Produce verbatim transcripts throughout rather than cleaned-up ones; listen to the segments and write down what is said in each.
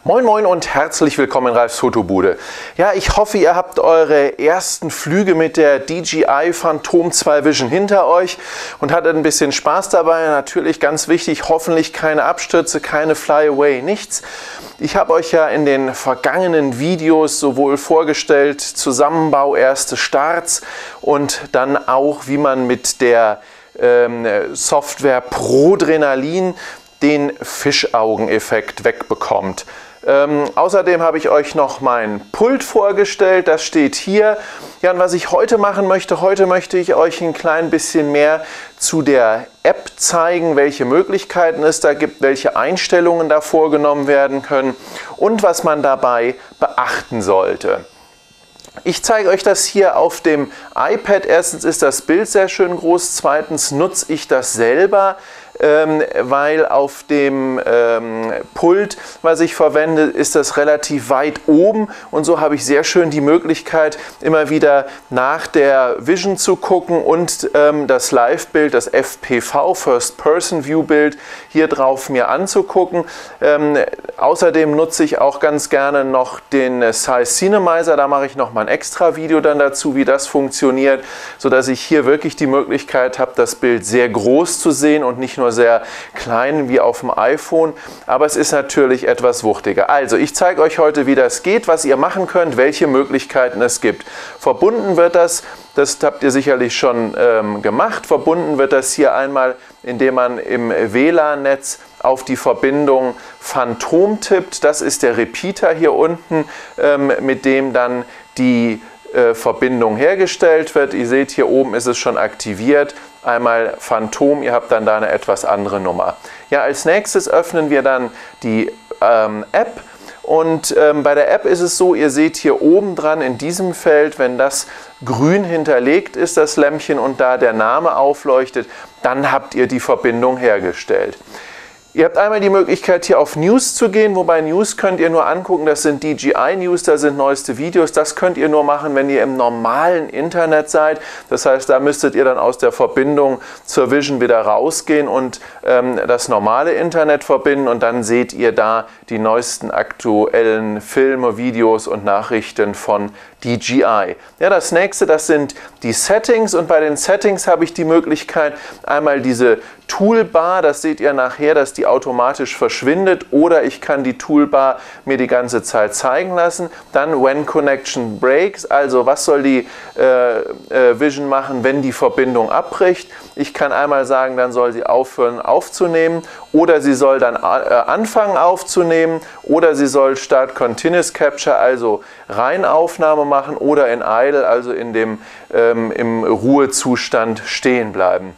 Moin Moin und herzlich willkommen in Ralfs Fotobude. Ja, ich hoffe, ihr habt eure ersten Flüge mit der D J I Phantom zwei Vision hinter euch und hattet ein bisschen Spaß dabei. Natürlich ganz wichtig, hoffentlich keine Abstürze, keine Flyaway, nichts. Ich habe euch ja in den vergangenen Videos sowohl vorgestellt, Zusammenbau, erste Starts und dann auch, wie man mit der ähm, Software Prodrenalin den Fischaugeneffekt wegbekommt. Ähm, außerdem habe ich euch noch mein Pult vorgestellt, das steht hier. Ja, und was ich heute machen möchte, heute möchte ich euch ein klein bisschen mehr zu der App zeigen, welche Möglichkeiten es da gibt, welche Einstellungen da vorgenommen werden können und was man dabei beachten sollte. Ich zeige euch das hier auf dem iPad. Erstens ist das Bild sehr schön groß, zweitens nutze ich das selber, ähm, weil auf dem ähm, Pult, was ich verwende, ist das relativ weit oben und so habe ich sehr schön die Möglichkeit, immer wieder nach der Vision zu gucken und ähm, das Live-Bild, das F P V, First-Person-View-Bild, hier drauf mir anzugucken. Ähm, außerdem nutze ich auch ganz gerne noch den Size Cinemizer, da mache ich noch mal ein extra Video dann dazu, wie das funktioniert, sodass ich hier wirklich die Möglichkeit habe, das Bild sehr groß zu sehen und nicht nur sehr klein wie auf dem iPhone, aber es ist natürlich etwas wuchtiger. Also ich zeige euch heute, wie das geht, was ihr machen könnt, welche Möglichkeiten es gibt. Verbunden wird das, das habt ihr sicherlich schon ähm, gemacht, verbunden wird das hier einmal, indem man im W L A N-Netz auf die Verbindung Phantom tippt. Das ist der Repeater hier unten, ähm, mit dem dann die äh, Verbindung hergestellt wird. Ihr seht, hier oben ist es schon aktiviert. Einmal Phantom, ihr habt dann da eine etwas andere Nummer. Ja, als nächstes öffnen wir dann die ähm, App. Und ähm, bei der App ist es so, ihr seht hier oben dran in diesem Feld, wenn das grün hinterlegt ist, das Lämpchen, und da der Name aufleuchtet, dann habt ihr die Verbindung hergestellt. Ihr habt einmal die Möglichkeit, hier auf News zu gehen, wobei News könnt ihr nur angucken, das sind D J I News, da sind neueste Videos. Das könnt ihr nur machen, wenn ihr im normalen Internet seid. Das heißt, da müsstet ihr dann aus der Verbindung zur Vision wieder rausgehen und ähm, das normale Internet verbinden und dann seht ihr da die neuesten aktuellen Filme, Videos und Nachrichten von D J I. Ja, das nächste, das sind die Settings, und bei den Settings habe ich die Möglichkeit, einmal diese Toolbar, das seht ihr nachher, dass die automatisch verschwindet, oder ich kann die Toolbar mir die ganze Zeit zeigen lassen. Dann When Connection Breaks, also was soll die äh, äh, Vision machen, wenn die Verbindung abbricht. Ich kann einmal sagen, dann soll sie aufhören aufzunehmen, oder sie soll dann äh, anfangen aufzunehmen, oder sie soll Start Continuous Capture, also Reinaufnahme machen, oder in Idle, also in dem ähm, im Ruhezustand stehen bleiben.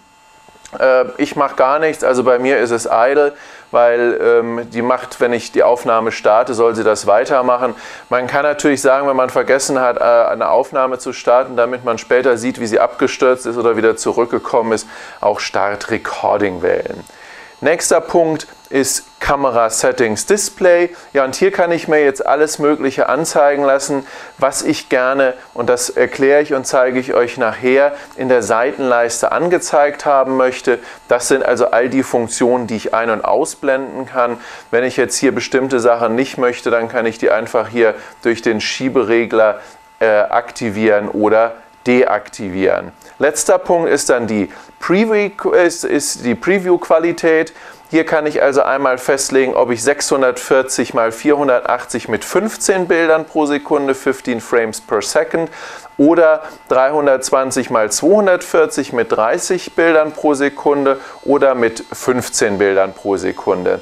Äh, ich mache gar nichts, also bei mir ist es Idle, weil ähm, die macht, wenn ich die Aufnahme starte, soll sie das weitermachen. Man kann natürlich sagen, wenn man vergessen hat, äh, eine Aufnahme zu starten, damit man später sieht, wie sie abgestürzt ist oder wieder zurückgekommen ist, auch Start Recording wählen. Nächster Punkt ist Kamera Settings Display. Ja, und hier kann ich mir jetzt alles Mögliche anzeigen lassen, was ich gerne, und das erkläre ich und zeige ich euch nachher, in der Seitenleiste angezeigt haben möchte. Das sind also all die Funktionen, die ich ein- und ausblenden kann. Wenn ich jetzt hier bestimmte Sachen nicht möchte, dann kann ich die einfach hier durch den Schieberegler äh, aktivieren oder deaktivieren. Letzter Punkt ist dann die Preview, ist, ist die Preview-Qualität. Hier kann ich also einmal festlegen, ob ich sechshundertvierzig mal vierhundertachtzig mit fünfzehn Bildern pro Sekunde, fünfzehn Frames per Second, oder dreihundertzwanzig mal zweihundertvierzig mit dreißig Bildern pro Sekunde oder mit fünfzehn Bildern pro Sekunde.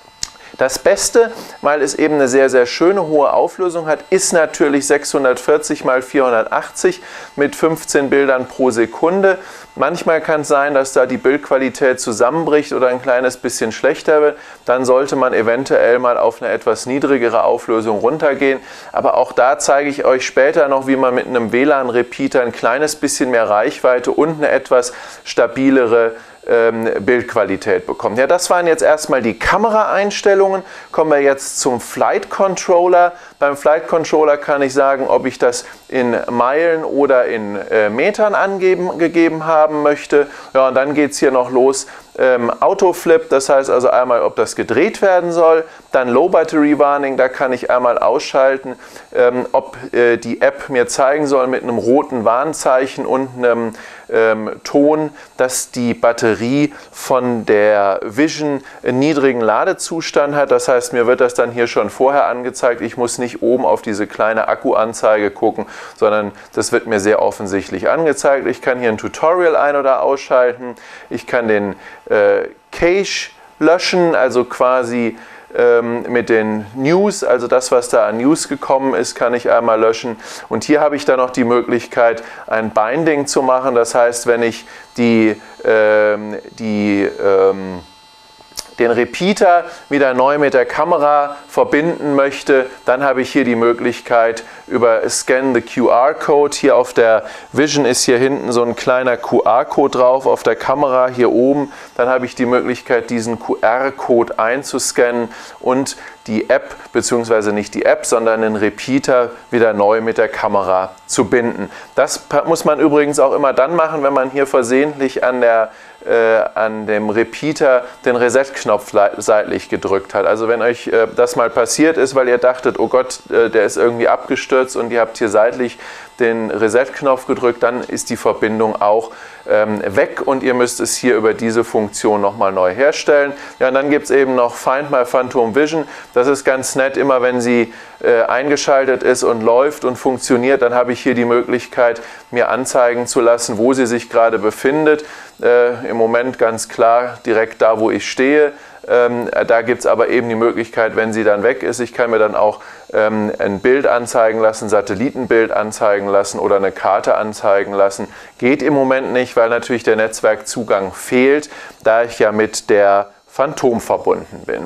Das Beste, weil es eben eine sehr, sehr schöne hohe Auflösung hat, ist natürlich sechshundertvierzig mal vierhundertachtzig mit fünfzehn Bildern pro Sekunde. Manchmal kann es sein, dass da die Bildqualität zusammenbricht oder ein kleines bisschen schlechter wird. Dann sollte man eventuell mal auf eine etwas niedrigere Auflösung runtergehen. Aber auch da zeige ich euch später noch, wie man mit einem W L A N-Repeater ein kleines bisschen mehr Reichweite und eine etwas stabilere ähm, Bildqualität bekommt. Ja, das waren jetzt erstmal die Kameraeinstellungen. Kommen wir jetzt zum Flight Controller. Beim Flight Controller kann ich sagen, ob ich das in Meilen oder in äh, Metern angeben, gegeben haben möchte. Ja, und dann geht es hier noch los ähm, Autoflip, das heißt also einmal, ob das gedreht werden soll, dann Low Battery Warning, da kann ich einmal ausschalten, ähm, ob äh, die App mir zeigen soll mit einem roten Warnzeichen und einem ähm, Ton, dass die Batterie von der Vision einen niedrigen Ladezustand hat. Das heißt, mir wird das dann hier schon vorher angezeigt. Ich muss nicht oben auf diese kleine Akkuanzeige gucken, sondern das wird mir sehr offensichtlich angezeigt. Ich kann hier ein Tutorial ein- oder ausschalten. Ich kann den äh, Cache löschen, also quasi ähm, mit den News, also das, was da an News gekommen ist, kann ich einmal löschen. Und hier habe ich dann noch die Möglichkeit, ein Binding zu machen. Das heißt, wenn ich die, ähm, die ähm, den Repeater wieder neu mit der Kamera verbinden möchte, dann habe ich hier die Möglichkeit über Scan the Q R-Code. Hier auf der Vision ist hier hinten so ein kleiner Q R-Code drauf, auf der Kamera hier oben. Dann habe ich die Möglichkeit, diesen Q R-Code einzuscannen und die App, beziehungsweise nicht die App, sondern den Repeater wieder neu mit der Kamera zu binden. Das muss man übrigens auch immer dann machen, wenn man hier versehentlich an der Äh, an dem Repeater den Reset-Knopf seitlich gedrückt hat. Also wenn euch äh, das mal passiert ist, weil ihr dachtet, oh Gott, äh, der ist irgendwie abgestürzt und ihr habt hier seitlich den Reset-Knopf gedrückt, dann ist die Verbindung auch ähm, weg und ihr müsst es hier über diese Funktion nochmal neu herstellen. Ja, und dann gibt es eben noch Find My Phantom Vision. Das ist ganz nett, immer wenn sie äh, eingeschaltet ist und läuft und funktioniert, dann habe ich hier die Möglichkeit, mir anzeigen zu lassen, wo sie sich gerade befindet. Äh, im Moment ganz klar direkt da, wo ich stehe. Ähm, da gibt es aber eben die Möglichkeit, wenn sie dann weg ist, ich kann mir dann auch ähm, ein Bild anzeigen lassen, ein Satellitenbild anzeigen lassen oder eine Karte anzeigen lassen. Geht im Moment nicht, weil natürlich der Netzwerkzugang fehlt, da ich ja mit der Phantom verbunden bin.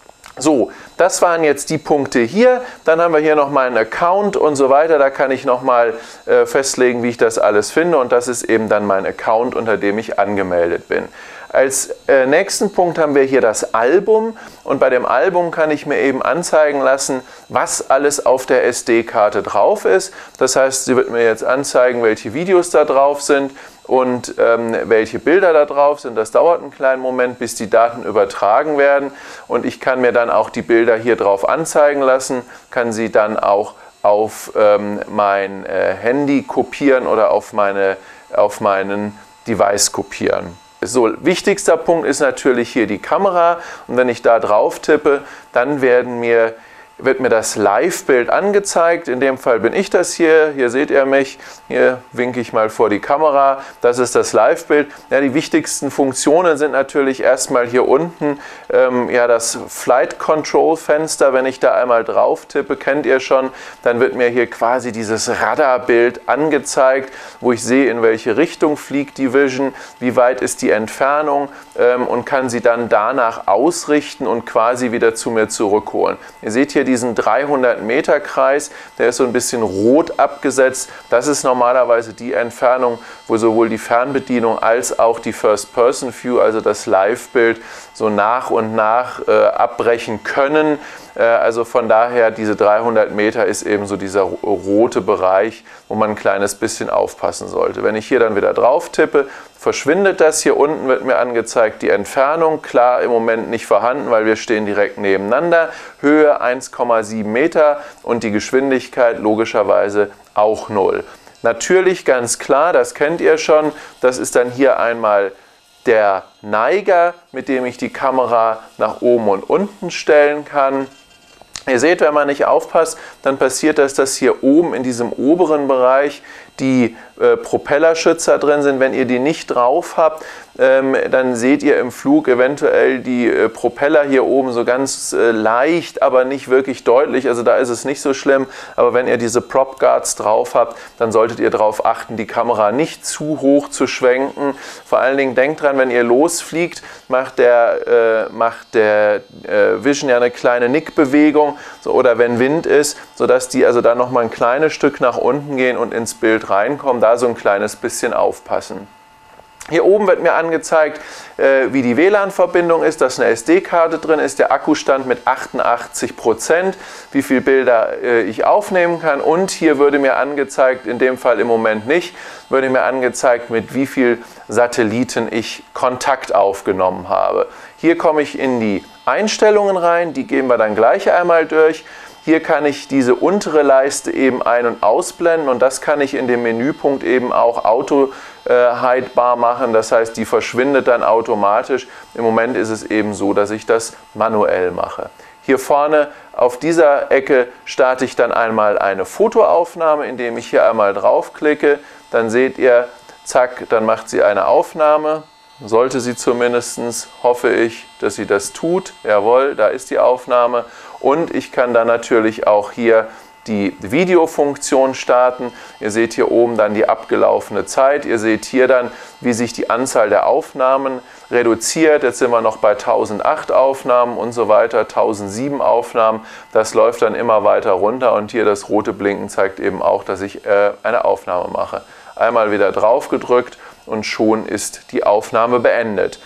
So, das waren jetzt die Punkte hier. Dann haben wir hier nochmal einen Account und so weiter. Da kann ich nochmal äh, festlegen, wie ich das alles finde. Und das ist eben dann mein Account, unter dem ich angemeldet bin. Als äh, nächsten Punkt haben wir hier das Album. Und bei dem Album kann ich mir eben anzeigen lassen, was alles auf der S D-Karte drauf ist. Das heißt, sie wird mir jetzt anzeigen, welche Videos da drauf sind und ähm, welche Bilder da drauf sind. Das dauert einen kleinen Moment, bis die Daten übertragen werden und ich kann mir dann auch die Bilder hier drauf anzeigen lassen, kann sie dann auch auf ähm, mein äh, Handy kopieren oder auf, meine, auf meinen Device kopieren. So, wichtigster Punkt ist natürlich hier die Kamera und wenn ich da drauf tippe, dann werden mir wird mir das Live-Bild angezeigt. In dem Fall bin ich das hier. Hier seht ihr mich. Hier winke ich mal vor die Kamera. Das ist das Live-Bild. Ja, die wichtigsten Funktionen sind natürlich erstmal hier unten ähm, ja, das Flight Control-Fenster. Wenn ich da einmal drauf tippe, kennt ihr schon, dann wird mir hier quasi dieses Radarbild angezeigt, wo ich sehe, in welche Richtung fliegt die Vision, wie weit ist die Entfernung ähm, und kann sie dann danach ausrichten und quasi wieder zu mir zurückholen. Ihr seht hier diesen dreihundert Meter Kreis, der ist so ein bisschen rot abgesetzt. Das ist normalerweise die Entfernung, wo sowohl die Fernbedienung als auch die First-Person-View, also das Live-Bild, so nach und nach äh, abbrechen können. Äh, also von daher, diese dreihundert Meter ist eben so dieser rote Bereich, wo man ein kleines bisschen aufpassen sollte. Wenn ich hier dann wieder drauf tippe, verschwindet das. Hier unten wird mir angezeigt die Entfernung, klar im Moment nicht vorhanden, weil wir stehen direkt nebeneinander. Höhe eins Komma sieben Meter und die Geschwindigkeit logischerweise auch null. Natürlich ganz klar, das kennt ihr schon, das ist dann hier einmal der Neiger, mit dem ich die Kamera nach oben und unten stellen kann. Ihr seht, wenn man nicht aufpasst, dann passiert das, dass hier oben in diesem oberen Bereich die äh, Propellerschützer drin sind. Wenn ihr die nicht drauf habt, ähm, dann seht ihr im Flug eventuell die äh, Propeller hier oben so ganz äh, leicht, aber nicht wirklich deutlich. Also da ist es nicht so schlimm. Aber wenn ihr diese Prop Guards drauf habt, dann solltet ihr darauf achten, die Kamera nicht zu hoch zu schwenken. Vor allen Dingen denkt dran, wenn ihr losfliegt, macht der, äh, macht der äh, Vision ja eine kleine Nickbewegung so, oder wenn Wind ist, sodass die also dann nochmal ein kleines Stück nach unten gehen und ins Bild reinkommen, da so ein kleines bisschen aufpassen. Hier oben wird mir angezeigt, äh, wie die W L A N-Verbindung ist, dass eine S D-Karte drin ist, der Akkustand mit achtundachtzig Prozent, wie viele Bilder äh, ich aufnehmen kann, und hier würde mir angezeigt, in dem Fall im Moment nicht, würde mir angezeigt, mit wie vielen Satelliten ich Kontakt aufgenommen habe. Hier komme ich in die Einstellungen rein, die gehen wir dann gleich einmal durch. Hier kann ich diese untere Leiste eben ein- und ausblenden und das kann ich in dem Menüpunkt eben auch auto hidebar machen, das heißt, die verschwindet dann automatisch. Im Moment ist es eben so, dass ich das manuell mache. Hier vorne auf dieser Ecke starte ich dann einmal eine Fotoaufnahme, indem ich hier einmal draufklicke. Dann seht ihr, zack, dann macht sie eine Aufnahme. Sollte sie zumindest, hoffe ich, dass sie das tut. Jawohl, da ist die Aufnahme. Und ich kann dann natürlich auch hier die Videofunktion starten. Ihr seht hier oben dann die abgelaufene Zeit. Ihr seht hier dann, wie sich die Anzahl der Aufnahmen reduziert. Jetzt sind wir noch bei tausendacht Aufnahmen und so weiter, tausendsieben Aufnahmen. Das läuft dann immer weiter runter und hier das rote Blinken zeigt eben auch, dass ich äh, eine Aufnahme mache. Einmal wieder drauf gedrückt und schon ist die Aufnahme beendet.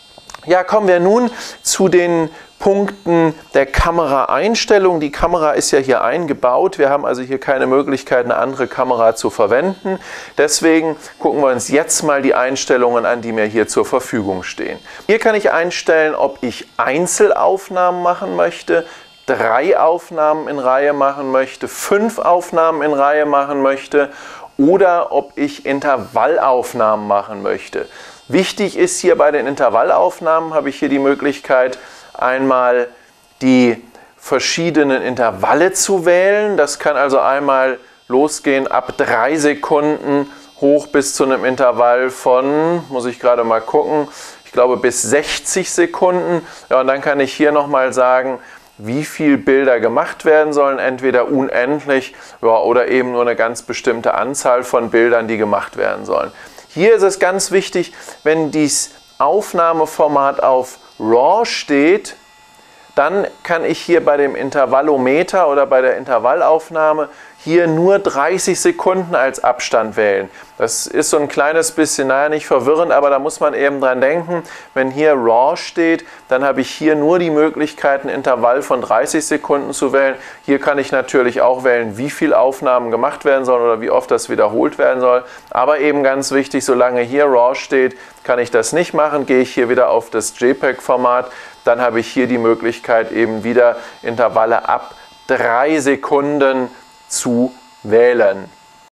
Ja, kommen wir nun zu den Punkten der Kameraeinstellung. Die Kamera ist ja hier eingebaut. Wir haben also hier keine Möglichkeit, eine andere Kamera zu verwenden. Deswegen gucken wir uns jetzt mal die Einstellungen an, die mir hier zur Verfügung stehen. Hier kann ich einstellen, ob ich Einzelaufnahmen machen möchte, drei Aufnahmen in Reihe machen möchte, fünf Aufnahmen in Reihe machen möchte oder ob ich Intervallaufnahmen machen möchte. Wichtig ist hier bei den Intervallaufnahmen, habe ich hier die Möglichkeit, einmal die verschiedenen Intervalle zu wählen. Das kann also einmal losgehen ab drei Sekunden hoch bis zu einem Intervall von, muss ich gerade mal gucken, ich glaube bis sechzig Sekunden. Ja, und dann kann ich hier nochmal sagen, wie viele Bilder gemacht werden sollen, entweder unendlich ja, oder eben nur eine ganz bestimmte Anzahl von Bildern, die gemacht werden sollen. Hier ist es ganz wichtig, wenn dieses Aufnahmeformat auf RAW steht, dann kann ich hier bei dem Intervallometer oder bei der Intervallaufnahme hier nur dreißig Sekunden als Abstand wählen. Das ist so ein kleines bisschen, naja, nicht verwirrend, aber da muss man eben dran denken, wenn hier RAW steht, dann habe ich hier nur die Möglichkeit, ein Intervall von dreißig Sekunden zu wählen. Hier kann ich natürlich auch wählen, wie viele Aufnahmen gemacht werden sollen oder wie oft das wiederholt werden soll. Aber eben ganz wichtig, solange hier RAW steht, kann ich das nicht machen. Gehe ich hier wieder auf das JPEG-Format, dann habe ich hier die Möglichkeit, eben wieder Intervalle ab drei Sekunden zu wählen.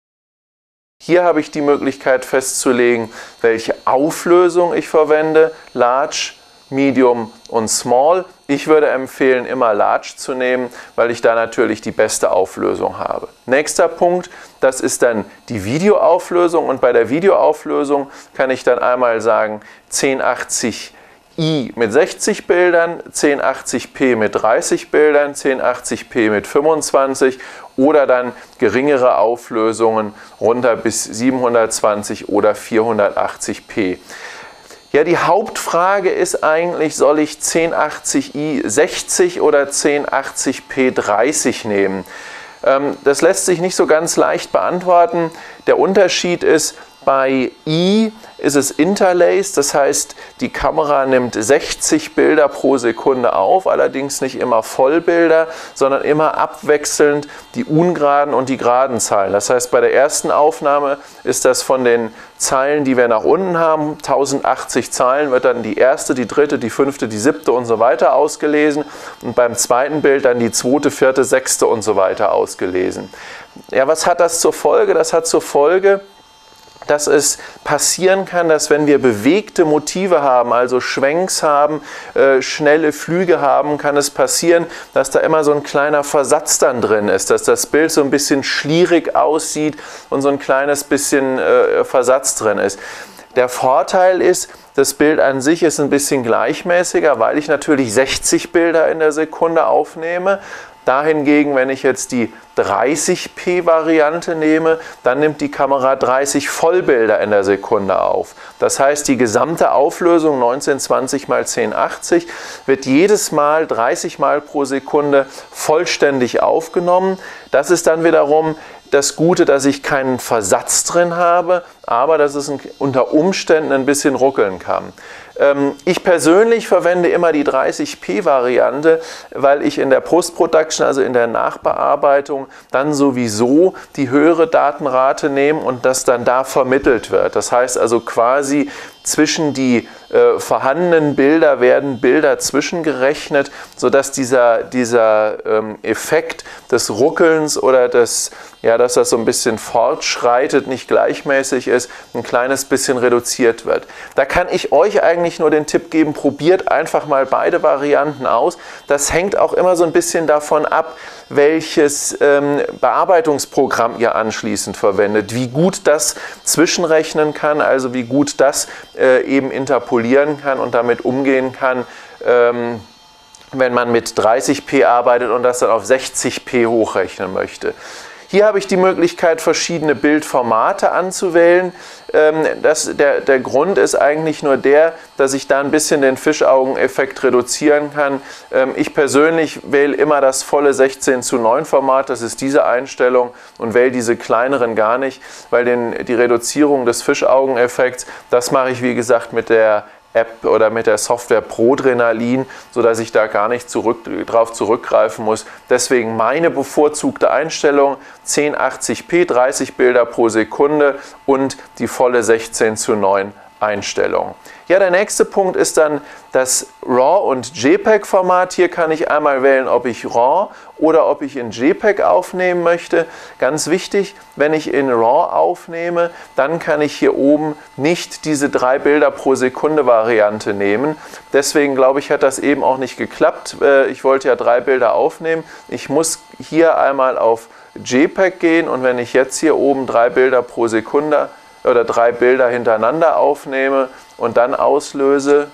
Hier habe ich die Möglichkeit festzulegen, welche Auflösung ich verwende, Large, Medium und Small. Ich würde empfehlen, immer Large zu nehmen, weil ich da natürlich die beste Auflösung habe. Nächster Punkt, das ist dann die Videoauflösung und bei der Videoauflösung kann ich dann einmal sagen zehn achtzig i mit sechzig Bildern, zehn achtzig p mit dreißig Bildern, zehn achtzig p mit fünfundzwanzig oder dann geringere Auflösungen runter bis siebenhundertzwanzig oder vierhundertachtzig p. Ja, die Hauptfrage ist eigentlich, soll ich zehn achtzig i sechzig oder zehn achtzig p dreißig nehmen? Ähm, das lässt sich nicht so ganz leicht beantworten. Der Unterschied ist, bei i ist es interlaced, das heißt, die Kamera nimmt sechzig Bilder pro Sekunde auf, allerdings nicht immer Vollbilder, sondern immer abwechselnd die ungeraden und die geraden Zahlen. Das heißt, bei der ersten Aufnahme ist das von den Zeilen, die wir nach unten haben, tausendachtzig Zeilen, wird dann die erste, die dritte, die fünfte, die siebte und so weiter ausgelesen und beim zweiten Bild dann die zweite, vierte, sechste und so weiter ausgelesen. Ja, was hat das zur Folge? Das hat zur Folge, dass es passieren kann, dass wenn wir bewegte Motive haben, also Schwenks haben, äh, schnelle Flüge haben, kann es passieren, dass da immer so ein kleiner Versatz dann drin ist, dass das Bild so ein bisschen schlierig aussieht und so ein kleines bisschen äh, Versatz drin ist. Der Vorteil ist, das Bild an sich ist ein bisschen gleichmäßiger, weil ich natürlich sechzig Bilder in der Sekunde aufnehme. Dahingegen, wenn ich jetzt die dreißig p Variante nehme, dann nimmt die Kamera dreißig Vollbilder in der Sekunde auf. Das heißt, die gesamte Auflösung neunzehnhundertzwanzig mal zehn achtzig wird jedes Mal dreißig Mal pro Sekunde vollständig aufgenommen. Das ist dann wiederum das Gute, dass ich keinen Versatz drin habe, aber dass es unter Umständen ein bisschen ruckeln kann. Ich persönlich verwende immer die dreißig p Variante, weil ich in der Post-Production, also in der Nachbearbeitung, dann sowieso die höhere Datenrate nehme und das dann da vermittelt wird. Das heißt also quasi zwischen die äh, vorhandenen Bilder werden Bilder zwischengerechnet, sodass dieser, dieser ähm, Effekt des Ruckelns oder des, ja, dass das so ein bisschen fortschreitet, nicht gleichmäßig ist, ein kleines bisschen reduziert wird. Da kann ich euch eigentlich nur den Tipp geben, probiert einfach mal beide Varianten aus. Das hängt auch immer so ein bisschen davon ab, welches ähm, Bearbeitungsprogramm ihr anschließend verwendet, wie gut das zwischenrechnen kann, also wie gut das äh, eben interpolieren kann und damit umgehen kann, ähm, wenn man mit dreißig p arbeitet und das dann auf sechzig p hochrechnen möchte. Hier habe ich die Möglichkeit, verschiedene Bildformate anzuwählen. Das, der, der Grund ist eigentlich nur der, dass ich da ein bisschen den Fischaugeneffekt reduzieren kann. Ich persönlich wähle immer das volle sechzehn zu neun Format, das ist diese Einstellung, und wähle diese kleineren gar nicht, weil den, die Reduzierung des Fischaugeneffekts, das mache ich wie gesagt mit der App oder mit der Software Prodrenalin, sodass ich da gar nicht zurück, drauf zurückgreifen muss. Deswegen meine bevorzugte Einstellung, zehnhundertachtzig p, dreißig Bilder pro Sekunde und die volle sechzehn zu neun Einstellung. Ja, der nächste Punkt ist dann das RAW und JPEG-Format. Hier kann ich einmal wählen, ob ich RAW oder ob ich in JPEG aufnehmen möchte. Ganz wichtig, wenn ich in RAW aufnehme, dann kann ich hier oben nicht diese drei Bilder pro Sekunde Variante nehmen. Deswegen glaube ich, hat das eben auch nicht geklappt. Ich wollte ja drei Bilder aufnehmen. Ich muss hier einmal auf JPEG gehen und wenn ich jetzt hier oben drei Bilder pro Sekunde oder drei Bilder hintereinander aufnehme und dann auslöse,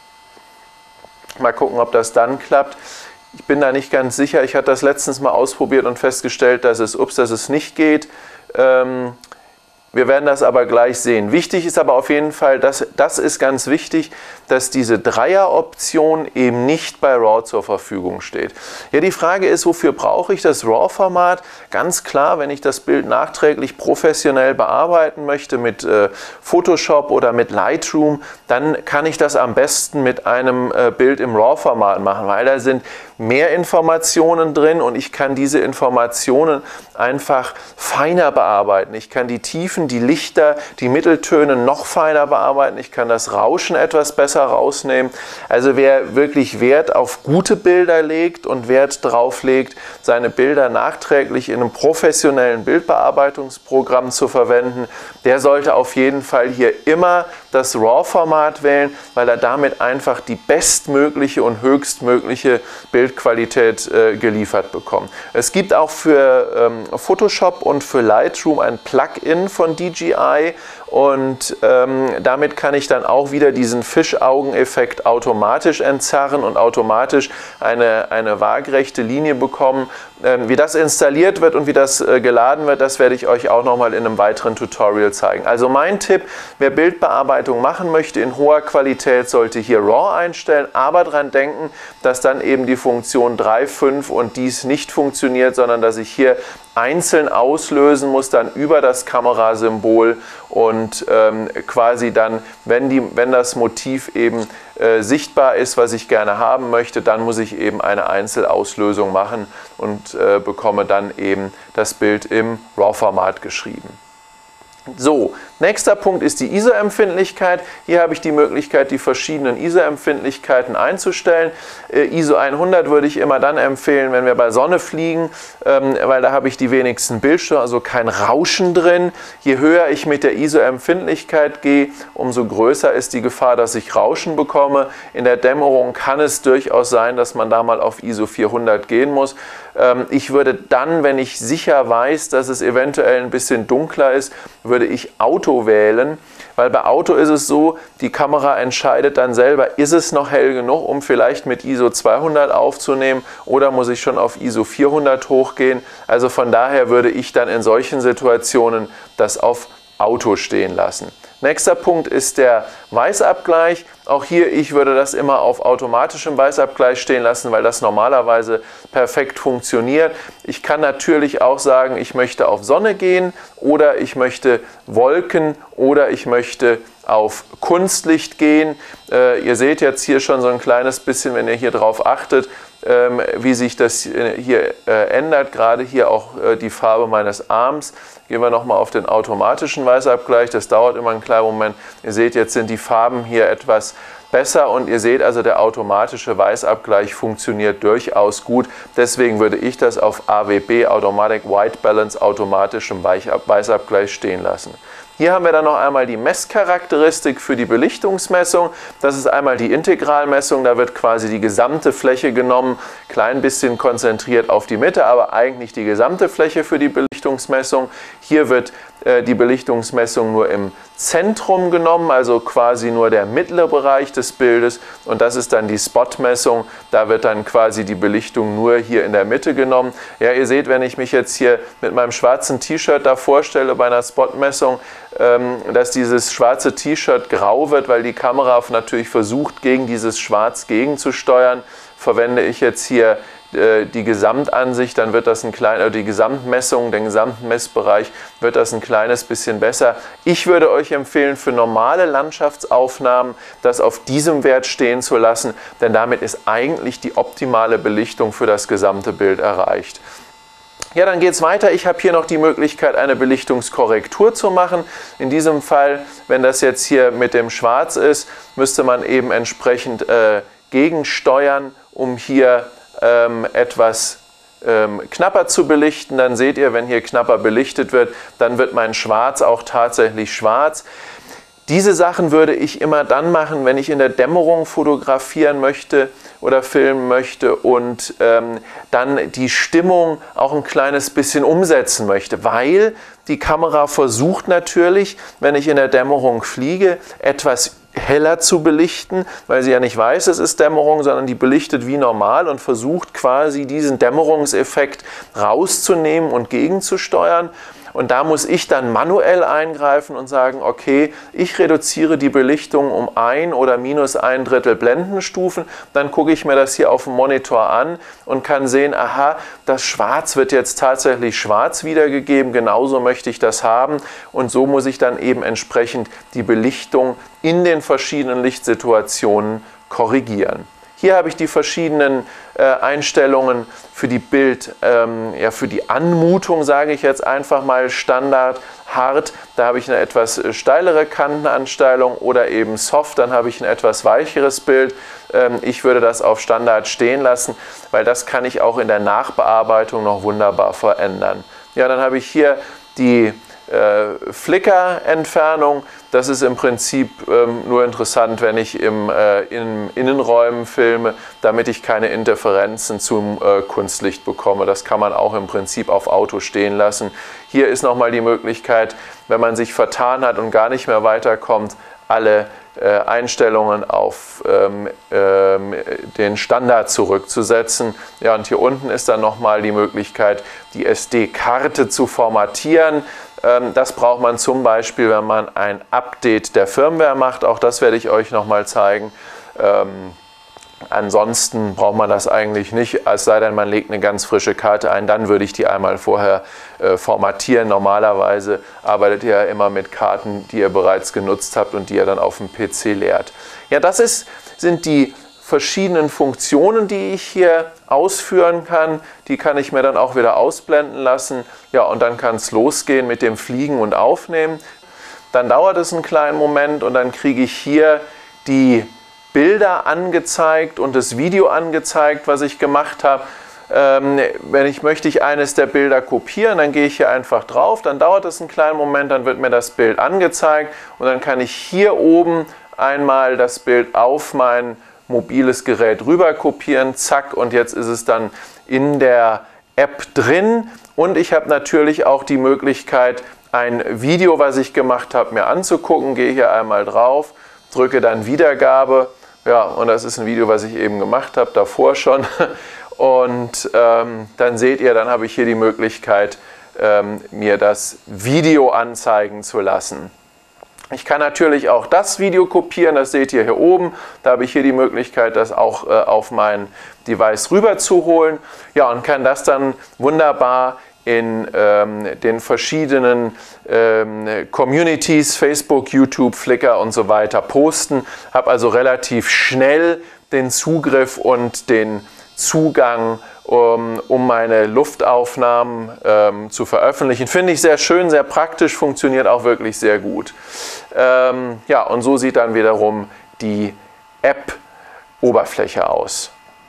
mal gucken, ob das dann klappt. Ich bin da nicht ganz sicher. Ich hatte das letztens mal ausprobiert und festgestellt, dass es, ups, dass es nicht geht. Ähm, wir werden das aber gleich sehen. Wichtig ist aber auf jeden Fall, dass, das ist ganz wichtig, dass diese Dreier-Option eben nicht bei RAW zur Verfügung steht. Ja, die Frage ist, wofür brauche ich das RAW-Format? Ganz klar, wenn ich das Bild nachträglich professionell bearbeiten möchte mit äh, Photoshop oder mit Lightroom, dann kann ich das am besten mit einem äh, Bild im RAW-Format machen, weil da sind mehr Informationen drin und ich kann diese Informationen einfach feiner bearbeiten. Ich kann die Tiefen, die Lichter, die Mitteltöne noch feiner bearbeiten. Ich kann das Rauschen etwas besser rausnehmen. Also wer wirklich Wert auf gute Bilder legt und Wert drauf legt, seine Bilder nachträglich in einem professionellen Bildbearbeitungsprogramm zu verwenden, der sollte auf jeden Fall hier immer das RAW-Format wählen, weil er damit einfach die bestmögliche und höchstmögliche Bildqualität äh, geliefert bekommt. Es gibt auch für ähm, Photoshop und für Lightroom ein Plugin von D J I und ähm, damit kann ich dann auch wieder diesen Fischaugeneffekt automatisch entzerren und automatisch eine, eine waagerechte Linie bekommen. Ähm, wie das installiert wird und wie das äh, geladen wird, das werde ich euch auch nochmal in einem weiteren Tutorial zeigen. Also mein Tipp, wer Bildbearbeitung machen möchte in hoher Qualität, sollte hier RAW einstellen, aber daran denken, dass dann eben die Funktion drei, fünf und dies nicht funktioniert, sondern dass ich hier einzeln auslösen muss, dann über das Kamerasymbol und ähm, quasi dann, wenn, die, wenn das Motiv eben äh, sichtbar ist, was ich gerne haben möchte, dann muss ich eben eine Einzelauslösung machen und äh, bekomme dann eben das Bild im RAW-Format geschrieben. So, nächster Punkt ist die I S O-Empfindlichkeit. Hier habe ich die Möglichkeit, die verschiedenen I S O-Empfindlichkeiten einzustellen. Äh, I S O hundert würde ich immer dann empfehlen, wenn wir bei Sonne fliegen, ähm, weil da habe ich die wenigsten Bildstörungen, also kein Rauschen drin. Je höher ich mit der I S O-Empfindlichkeit gehe, umso größer ist die Gefahr, dass ich Rauschen bekomme. In der Dämmerung kann es durchaus sein, dass man da mal auf I S O vierhundert gehen muss. Ähm, ich würde dann, wenn ich sicher weiß, dass es eventuell ein bisschen dunkler ist, würde ich Auto wählen, weil bei Auto ist es so, die Kamera entscheidet dann selber, ist es noch hell genug, um vielleicht mit I S O zweihundert aufzunehmen oder muss ich schon auf I S O vierhundert hochgehen. Also von daher würde ich dann in solchen Situationen das auf Auto stehen lassen. Nächster Punkt ist der Weißabgleich. Auch hier, ich würde das immer auf automatischem Weißabgleich stehen lassen, weil das normalerweise perfekt funktioniert. Ich kann natürlich auch sagen, ich möchte auf Sonne gehen oder ich möchte Wolken oder ich möchte auf Kunstlicht gehen. Äh, ihr seht jetzt hier schon so ein kleines bisschen, wenn ihr hier drauf achtet, ähm, wie sich das hier äh, ändert, gerade hier auch äh, die Farbe meines Arms. Gehen wir nochmal auf den automatischen Weißabgleich, das dauert immer einen kleinen Moment. Ihr seht, jetzt sind die Farben hier etwas besser und ihr seht also, der automatische Weißabgleich funktioniert durchaus gut. Deswegen würde ich das auf A W B, Automatic White Balance, automatischem Weißabgleich stehen lassen. Hier haben wir dann noch einmal die Messcharakteristik für die Belichtungsmessung. Das ist einmal die Integralmessung, da wird quasi die gesamte Fläche genommen, klein bisschen konzentriert auf die Mitte, aber eigentlich die gesamte Fläche für die Belichtungsmessung. Hier wird äh, die Belichtungsmessung nur im Zentrum genommen, also quasi nur der mittlere Bereich des Bildes, und das ist dann die Spotmessung. Da wird dann quasi die Belichtung nur hier in der Mitte genommen. Ja, ihr seht, wenn ich mich jetzt hier mit meinem schwarzen T-Shirt da vorstelle bei einer Spotmessung, ähm, dass dieses schwarze T-Shirt grau wird, weil die Kamera natürlich versucht, gegen dieses Schwarz gegenzusteuern. Verwende ich jetzt hier die Gesamtansicht, dann wird das ein klein, oder die Gesamtmessung, den gesamten Messbereich, wird das ein kleines bisschen besser. Ich würde euch empfehlen, für normale Landschaftsaufnahmen das auf diesem Wert stehen zu lassen, denn damit ist eigentlich die optimale Belichtung für das gesamte Bild erreicht. Ja, dann geht es weiter. Ich habe hier noch die Möglichkeit, eine Belichtungskorrektur zu machen. In diesem Fall, wenn das jetzt hier mit dem Schwarz ist, müsste man eben entsprechend äh, gegensteuern, um hier ähm, etwas ähm, knapper zu belichten. Dann seht ihr, wenn hier knapper belichtet wird, dann wird mein Schwarz auch tatsächlich schwarz. Diese Sachen würde ich immer dann machen, wenn ich in der Dämmerung fotografieren möchte oder filmen möchte und ähm, dann die Stimmung auch ein kleines bisschen umsetzen möchte, weil die Kamera versucht natürlich, wenn ich in der Dämmerung fliege, etwas heller zu belichten, weil sie ja nicht weiß, es ist Dämmerung, sondern die belichtet wie normal und versucht quasi diesen Dämmerungseffekt rauszunehmen und gegenzusteuern. Und da muss ich dann manuell eingreifen und sagen, okay, ich reduziere die Belichtung um ein oder minus ein Drittel Blendenstufen. Dann gucke ich mir das hier auf dem Monitor an und kann sehen, aha, das Schwarz wird jetzt tatsächlich schwarz wiedergegeben. Genauso möchte ich das haben. Und so muss ich dann eben entsprechend die Belichtung in den verschiedenen Lichtsituationen korrigieren. Hier habe ich die verschiedenen äh, Einstellungen für die Bild, ähm, ja, für die Anmutung, sage ich jetzt einfach mal Standard, hart. Da habe ich eine etwas steilere Kantenanstellung oder eben soft, dann habe ich ein etwas weicheres Bild. Ähm, ich würde das auf Standard stehen lassen, weil das kann ich auch in der Nachbearbeitung noch wunderbar verändern. Ja, dann habe ich hier die Äh, Flicker-Entfernung. Das ist im Prinzip ähm, nur interessant, wenn ich im, äh, in Innenräumen filme, damit ich keine Interferenzen zum äh, Kunstlicht bekomme. Das kann man auch im Prinzip auf Auto stehen lassen. Hier ist nochmal die Möglichkeit, wenn man sich vertan hat und gar nicht mehr weiterkommt, alle äh, Einstellungen auf ähm, ähm, den Standard zurückzusetzen. Ja, und hier unten ist dann nochmal die Möglichkeit, die S D-Karte zu formatieren. Das braucht man zum Beispiel, wenn man ein Update der Firmware macht. Auch das werde ich euch nochmal zeigen. Ähm, ansonsten braucht man das eigentlich nicht, es sei denn, man legt eine ganz frische Karte ein. Dann würde ich die einmal vorher äh, formatieren. Normalerweise arbeitet ihr ja immer mit Karten, die ihr bereits genutzt habt und die ihr dann auf dem P C leert. Ja, das ist, sind die verschiedenen Funktionen, die ich hier ausführen kann. Die kann ich mir dann auch wieder ausblenden lassen. Ja, und dann kann es losgehen mit dem Fliegen und Aufnehmen. Dann dauert es einen kleinen Moment und dann kriege ich hier die Bilder angezeigt und das Video angezeigt, was ich gemacht habe. Ähm, wenn ich möchte ich eines der Bilder kopieren, dann gehe ich hier einfach drauf. Dann dauert es einen kleinen Moment, dann wird mir das Bild angezeigt und dann kann ich hier oben einmal das Bild auf mein mobiles Gerät rüber kopieren, zack, und jetzt ist es dann in der App drin und ich habe natürlich auch die Möglichkeit, ein Video, was ich gemacht habe, mir anzugucken. Gehe hier einmal drauf, drücke dann Wiedergabe, ja, und das ist ein Video, was ich eben gemacht habe, davor schon, und ähm, dann seht ihr, dann habe ich hier die Möglichkeit, ähm, mir das Video anzeigen zu lassen. Ich kann natürlich auch das Video kopieren, das seht ihr hier oben. Da habe ich hier die Möglichkeit, das auch äh, auf mein Device rüber zu holen. Ja, und kann das dann wunderbar in ähm, den verschiedenen ähm, Communities, Facebook, YouTube, Flickr und so weiter posten. Habe also relativ schnell den Zugriff und den Zugang, um, um meine Luftaufnahmen ähm, zu veröffentlichen. Finde ich sehr schön, sehr praktisch, funktioniert auch wirklich sehr gut. Ähm, ja, und so sieht dann wiederum die App-Oberfläche aus.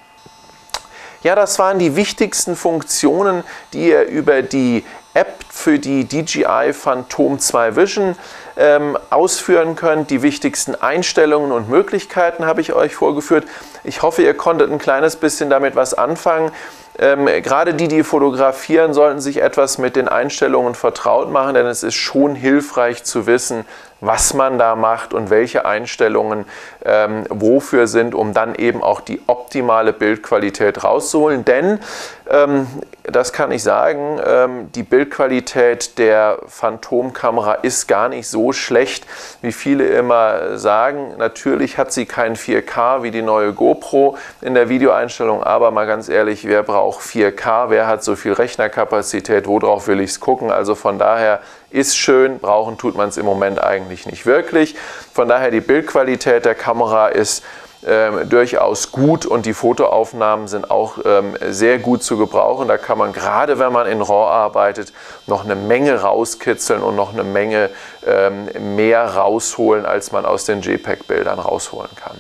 Ja, das waren die wichtigsten Funktionen, die ihr über die App für die D J I Phantom zwei Vision ähm, ausführen könnt. Die wichtigsten Einstellungen und Möglichkeiten habe ich euch vorgeführt. Ich hoffe, ihr konntet ein kleines bisschen damit was anfangen. Ähm, gerade die, die fotografieren, sollten sich etwas mit den Einstellungen vertraut machen, denn es ist schon hilfreich zu wissen, was man da macht und welche Einstellungen ähm, wofür sind, um dann eben auch die optimale Bildqualität rauszuholen. Denn, ähm, das kann ich sagen, ähm, die Bildqualität der Phantom-Kamera ist gar nicht so schlecht, wie viele immer sagen. Natürlich hat sie kein vier K wie die neue GoPro in der Videoeinstellung, aber mal ganz ehrlich, wer braucht vier K? Wer hat so viel Rechnerkapazität? Worauf will ich es gucken? Also von daher ist schön, brauchen tut man es im Moment eigentlich nicht wirklich. Von daher die Bildqualität der Kamera ist ähm, durchaus gut und die Fotoaufnahmen sind auch ähm, sehr gut zu gebrauchen. Da kann man gerade, wenn man in RAW arbeitet, noch eine Menge rauskitzeln und noch eine Menge ähm, mehr rausholen, als man aus den JPEG-Bildern rausholen kann.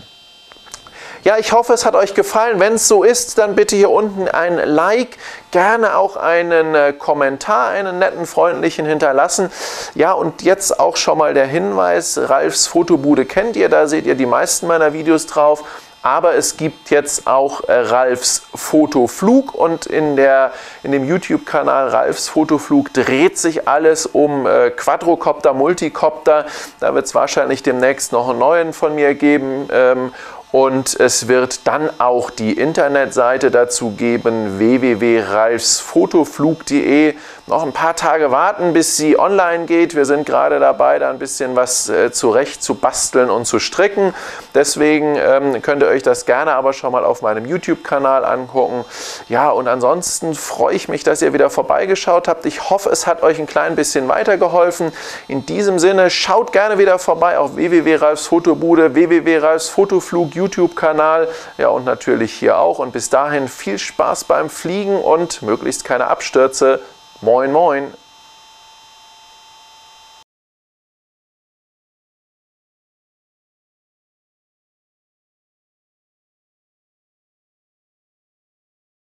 Ja, ich hoffe, es hat euch gefallen. Wenn es so ist, dann bitte hier unten ein Like, gerne auch einen äh, Kommentar, einen netten, freundlichen hinterlassen. Ja, und jetzt auch schon mal der Hinweis, Ralfs Fotobude kennt ihr, da seht ihr die meisten meiner Videos drauf. Aber es gibt jetzt auch äh, Ralfs Fotoflug und in, der, in dem YouTube-Kanal Ralfs Fotoflug dreht sich alles um äh, Quadrocopter, Multicopter. Da wird es wahrscheinlich demnächst noch einen neuen von mir geben. Ähm, Und es wird dann auch die Internetseite dazu geben, w w w punkt ralfsfotoflug punkt de. Noch ein paar Tage warten, bis sie online geht. Wir sind gerade dabei, da ein bisschen was äh, zurecht zu basteln und zu stricken. Deswegen ähm, könnt ihr euch das gerne aber schon mal auf meinem YouTube-Kanal angucken. Ja, und ansonsten freue ich mich, dass ihr wieder vorbeigeschaut habt. Ich hoffe, es hat euch ein klein bisschen weitergeholfen. In diesem Sinne, schaut gerne wieder vorbei auf w w w punkt ralfsfotobude, w w w punkt ralfsfotoflug, YouTube-Kanal, ja, und natürlich hier auch. Und bis dahin viel Spaß beim Fliegen und möglichst keine Abstürze. Moin, moin!